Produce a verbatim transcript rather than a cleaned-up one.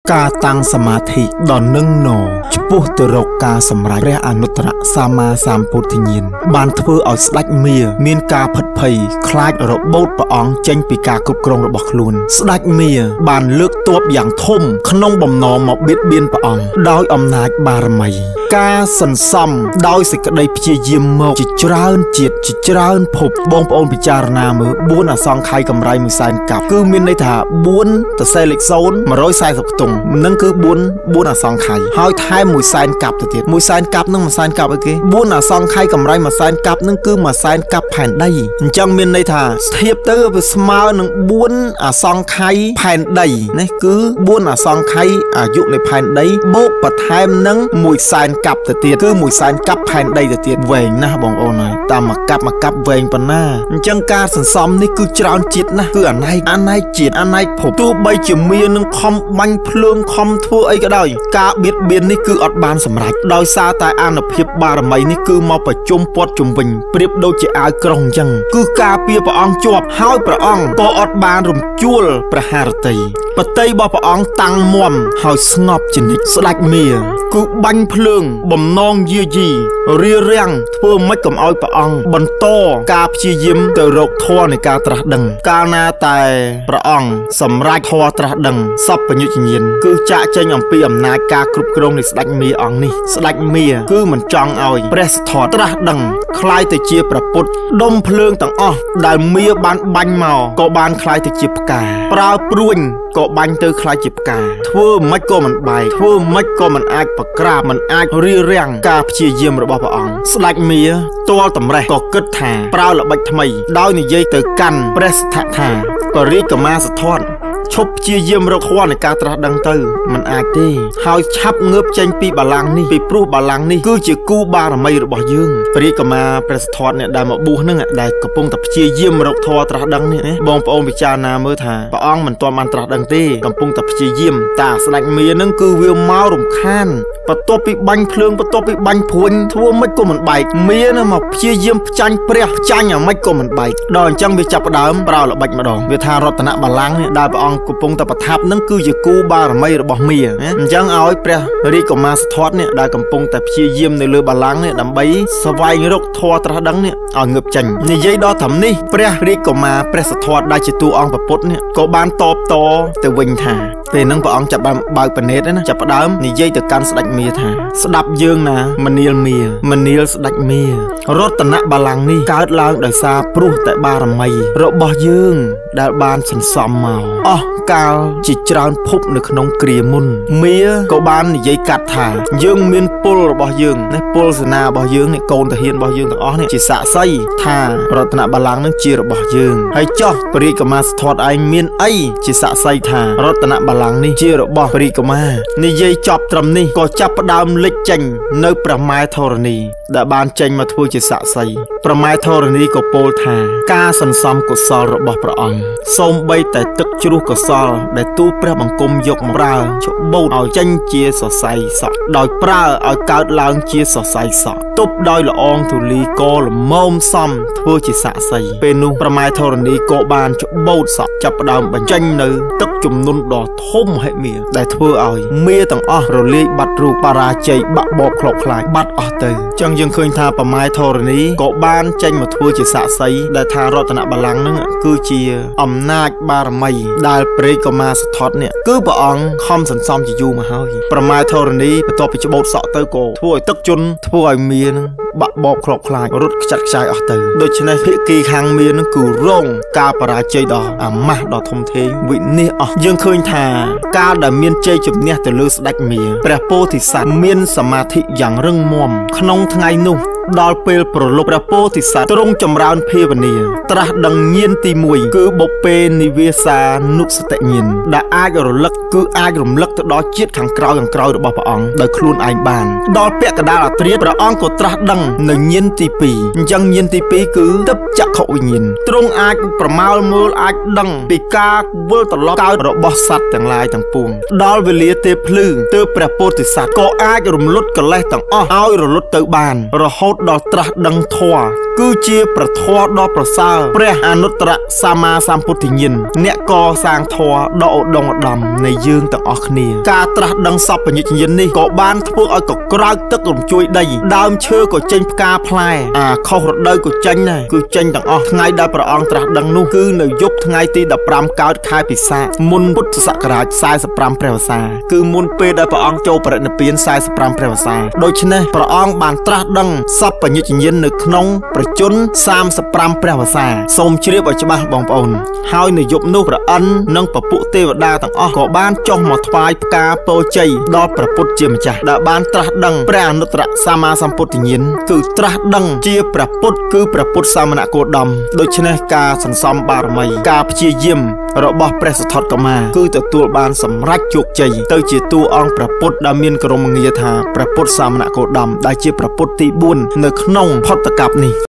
ការតាំងសមាធិដ៏នឹងណចំពោះទៅរកការសម្រេចព្រះអនុត្តរសម្មាសម្ពុទ្ធញ្ញាណបានធ្វើឲ្យស្ដេចមារមានការផិតភ័យខ្លាចរបូតព្រះអង្គចេញពីការគ្រប់គ្រងរបស់ខ្លួនស្ដេចមារបានលើកទ័ពយ៉ាងធំក្នុងបំណងមកបៀតបៀនព្រះអង្គដោយអំណាចបារមីការសន្សំដោយសេចក្តីព្យាយាមមកជាច្រើនជាតិជាច្រើនភពបងប្អូនពិចារណាមើលបួនអសង្ខ័យកម្រៃមួយសែនកាប់គឺមានន័យថាបួនទៅសេលេខศูนย์ một trămสี่สิบខ្ទង់នឹងគឺបួន បួនអសង្ខ័យហើយថែមមួយសែនកាប់ទៅទៀតមួយសែនកាប់នឹងមួយសែនកាប់អីគេបួនអសង្ខ័យកម្រៃមួយសែនកាប់នឹងគឺមួយសែនកាប់ផែនដីអញ្ចឹងមានន័យថាស្ថៀបទៅវាស្មើនឹងបួនអសង្ខ័យផែនដីនេះគឺបួនអសង្ខ័យអាយុនៃផែនដីបូកបន្ថែមនឹងមួយសែនកាប់ទៅទៀតគឺមួយសែនកាប់ផែនដីទៅទៀតវែងណាស់បងប្អូនហើយតាមមកកាប់មកកាប់វែងប៉ុណ្ណាអញ្ចឹងការសន្សំនេះគឺច្រើនជាតិណាស់គឺអណែកអណែកជាតិអណែកភពទោះបីជាមាននឹងខំបាញ់ភ្លើងខំធ្វើអីក៏ដោយការបៀតបៀននេះគឺអត់បានសម្រេចដោយសារតែអានុភាពបារមីនេះគឺមកប្រជុំព័ទ្ធជុំវិញប្រៀបដូចជាអាវក្រុងអញ្ចឹងគឺការពារព្រះអង្គជាប់ហើយព្រះអង្គក៏អត់បានរំជួលព្រះハរតីបតីរបស់ព្រះអង្គតាំងមាំហើយស្ងប់ជានិច្ចស្ដេចមារគឺបាញ់ភ្លើងបំណងយាយីរារាំងធ្វើម៉េចកុំឲ្យព្រះអង្គបន្តការព្យាយាមទៅរកធម៌នៃការត្រាស់ដឹងកាលណាតែព្រះអង្គសម្រេចធម៌ត្រាស់ដឹងសពញ្ញុជ្ញាណគឺចាក់ចេញអំពីអំណាចការគ្រប់គ្រងនៃស្ដេចមារអង្គនេះស្ដេចមារគឺមិនចង់ឲ្យព្រះសទ្ធរត្រាស់ដឹងคล้ายទៅជាព្រះពុទ្ធដុំភ្លើងទាំងអស់ដែលមារបានបាញ់មកក៏បានคล้ายទៅជាផ្កាប្រើព្រួញក៏បាញ់ទៅคล้ายជាផ្កាធ្វើមិនក៏មិនបែកធ្វើមិនក៏មិនអាចប្រក្រាបមិនអាចរារាំងការព្យាយាមរបស់ព្រះអង្គស្ដេចមារទាល់តម្រេះក៏គិតថាប្រើល្បិចថ្មីដោយនិយាយទៅកាន់ព្រះសទ្ធថាក៏រាជកុមារសទ្ធរឈប់ព្យាយាមរកធម៌នៃការត្រាស់ដឹងទៅមិនអាចទេហើយឆាប់ងើបចេញពីបល្ល័ង្កនេះពីព្រោះបល្ល័ង្កនេះគឺជាគូបារមីរបស់យើងព្រះរាជកុមារព្រះសទ្ធរអ្នកដែលមកបួសនឹងដែលកំពុងតែព្យាយាមរកធម៌ត្រាស់ដឹងនេះបងប្អូនពិចារណាមើលថាព្រះអង្គមិនទាន់បានត្រាស់ដឹងទេកំពុងតែព្យាយាមតាស្ដេចមារនឹងគឺវាមករំខានបន្ទាប់ពីបាញ់ភ្លើងបន្ទាប់ពីបាញ់ព្រួញធ្វើមិនក៏មិនបែកមារនឹងមកព្យាយាមផ្ចាញ់ព្រះផ្ចាញ់អាមិនក៏មិនបែកដល់អញ្ចឹងវាចាប់ផ្ដើមប្រើល្បិចម្ដងវាថារតនបល្ល័ង្កនេះដែលព្រះអង្គកំពុងតែប្រថាប់នឹងគឺជាគូបារមីរបស់មារអញ្ចឹងឲ្យព្រះរាជកុមារសទ្ធរនេះដែលកំពុងតែព្យាយាមនៅលើបល្ល័ង្កនេះដើម្បីស្វែងរកធម៌ត្រាស់ដឹងនេះឲ្យងើបចេញនិយាយដល់ត្រឹមនេះព្រះរាជកុមារព្រះសទ្ធរដែលជាតួអង្គពុទ្ធនេះក៏បានតបតទៅវិញថាពេលហ្នឹងព្រះអង្គចាប់បានបើកភ្នែកណាចាប់ផ្ដើមនិយាយទៅកាន់ស្ដេចមារថាស្ដាប់យើងណាមនាលមារមនាលស្ដេចមាររតនបល្ល័ង្កនេះកើតឡើងដោយសារព្រោះតែបារមីរបស់យើងដែលបានសន្សំមកអស់កាលជាច្រើនភពនៅក្នុងគ្រាមុនមារក៏បាននិយាយកាត់ថាយើងមានពលរបស់យើងនេះពលសេនារបស់យើងនេះកូនទាហានរបស់យើងទាំងអស់នេះជាសាក្សីថារតនបល្ល័ង្កនឹងជារបស់យើងហើយចុះព្រះរាជកុមារសទ្ធរឯងមានអីជាសាក្សីថារតនបល្ល័ង្កនេះជារបស់ព្រះរាជកុមារនិយាយចប់ត្រឹមនេះក៏ចាប់ផ្ដើមលេចចេញនៅព្រះម៉ែធរណីដែលបានចេញមកធ្វើជាសាក្សីព្រះម៉ែធរណីក៏ពោលថាការសន្សំកុសលរបស់ព្រះអង្គសូម្បីតែទឹកជ្រោះកុសលដែលទូលព្រះបង្គំយកមកប្រើច្បូតឲ្យចេញជាសរសៃសក់ដោយប្រើឲ្យកើតឡើងជាសរសៃសក់ទប់ដោយល្អងទូលីក៏ល្មមសមធ្វើជាសាក្សីពេលនោះព្រះម៉ែធរណីក៏បានច្បូតសក់ចាប់ផ្ដើមបញ្ចេញនៅទឹកជំនន់ដ៏ធំហិមាដែលធ្វើឲ្យមារទាំងអស់រលាយបាត់រូបបរាជ័យបាក់បោកខ្លោបខ្លាចបាត់អស់ទៅចឹងយើងឃើញថាព្រះម៉ែធរណីក៏បានចេញមកធ្វើជាសាក្សីដែលថារតនបល្ល័ង្កនឹងគឺជាអំណាចបារមីដែលព្រះរាជកុមារសទ្ធរនេះគឺព្រះអង្គខំសន្សំជាយូរមកហើយព្រះម៉ែធរណីបន្ទាប់ពីច្បូតសក់ទៅក៏ធ្វើឲ្យទឹកជន់ធ្វើឲ្យមារនឹងបាក់បោកខ្លោបខ្លាចរត់ខ្ចាត់ខ្ចាយអស់ទៅដូច្នេះភាគីខាងមារនឹងគឺរងការបរាជ័យដ៏អាម៉ាស់ដ៏ធំធេងវិនាសអស់យើងឃើញថាកាលដែលមានជ័យជំនះទៅលើស្ដេចមារព្រះពោធិសត្វមានសមាធិយ៉ាងរឹងមាំក្នុងថ្ងៃនោះដល់ពេលប្រលប់ព្រះពោធិសត្វទ្រង់ចម្រើនភាវនាត្រាស់ដឹងញាណទីមួយគឺបុព្ពេនិវាសានុសតិញាណដែលអាចរលឹកគឺអាចរំលឹកទៅដល់ជាតិខាងក្រោយខាងក្រោយរបស់ព្រះអង្គដោយខ្លួនឯងបានដល់ពាក់កណ្ដាលអត្រាព្រះអង្គក៏ត្រាស់ដឹងនៅញាណទីពីរអញ្ចឹងញាណទីពីរគឺទិព្វចក្ខុវិញ្ញាណទ្រង់អាចប្រមាលមើលអាចដឹងពីការវិលត្រឡប់កើតរបស់សត្វទាំងឡាយទាំងពួងដល់វេលាទេភ្លឺទើបព្រះពោធិសត្វក៏អាចរំលត់កិលេសទាំងអស់ឲ្យរលត់ទៅបានរហូតដល់ត្រាស់ដឹងធម៌គឺជាប្រធម៌ដ៏ប្រសើរព្រះអនុត្តរសម្មាសម្ពុទ្ធញ្ញាណអ្នកកសាងធម៌ដ៏ឧត្តមឧត្តមនៃយើងទាំងអស់គ្នាការត្រាស់ដឹងសពញ្ញញ្ញាណនេះក៏បានធ្វើឲ្យកក្រៅទឹករំជួយដីដើមឈើក៏ចេញផ្កាផ្លែអាខុសរដូវក៏ចេញដែរគឺចេញទាំងអស់ថ្ងៃដែលព្រះអង្គត្រាស់ដឹងនោះគឺនៅយប់ថ្ងៃទីដប់ប្រាំកើតខែពិសាខមុនពុទ្ធសករាជសែសិបប្រាំព្រះវស្សាគឺមុនពេលដែលព្រះអង្គចូលបរិនិព្វានសែសិបប្រាំព្រះវស្សាដូច្នេះព្រះអង្គបានត្រាស់ដឹងសពញ្ញញ្ញាណនៅក្នុងប្រជជនសាមសិបប្រាំព្រះវស្សាសូមជ្រាបឲ្យច្បាស់បងប្អូនហើយនៅយប់នោះព្រះអិននិងពពួកទេវតាទាំងអស់ក៏បានចុះមកថ្វាយផ្កាពោជ័យដល់ព្រះពុទ្ធជាម្ចាស់ដែលបានត្រាស់ដឹងព្រះអនុត្តរសម្មាសម្ពុទ្ធញ្ញាណគឺត្រាស់ដឹងជាព្រះពុទ្ធគឺព្រះពុទ្ធសាមណគោតមដូច្នេះការសន្សំបារមីការព្យាយាមរបស់ព្រះសទ្ធត្ថកមាគឺទទួលបានសម្រេចជោគជ័យទៅជាតួអង្គព្រះពុទ្ធដែលមានក្រុមងារថាព្រះពុទ្ធសាមណគោតមដែលជាព្រះពុទ្ធទីបួននៅក្នុងផុតកັບនេះ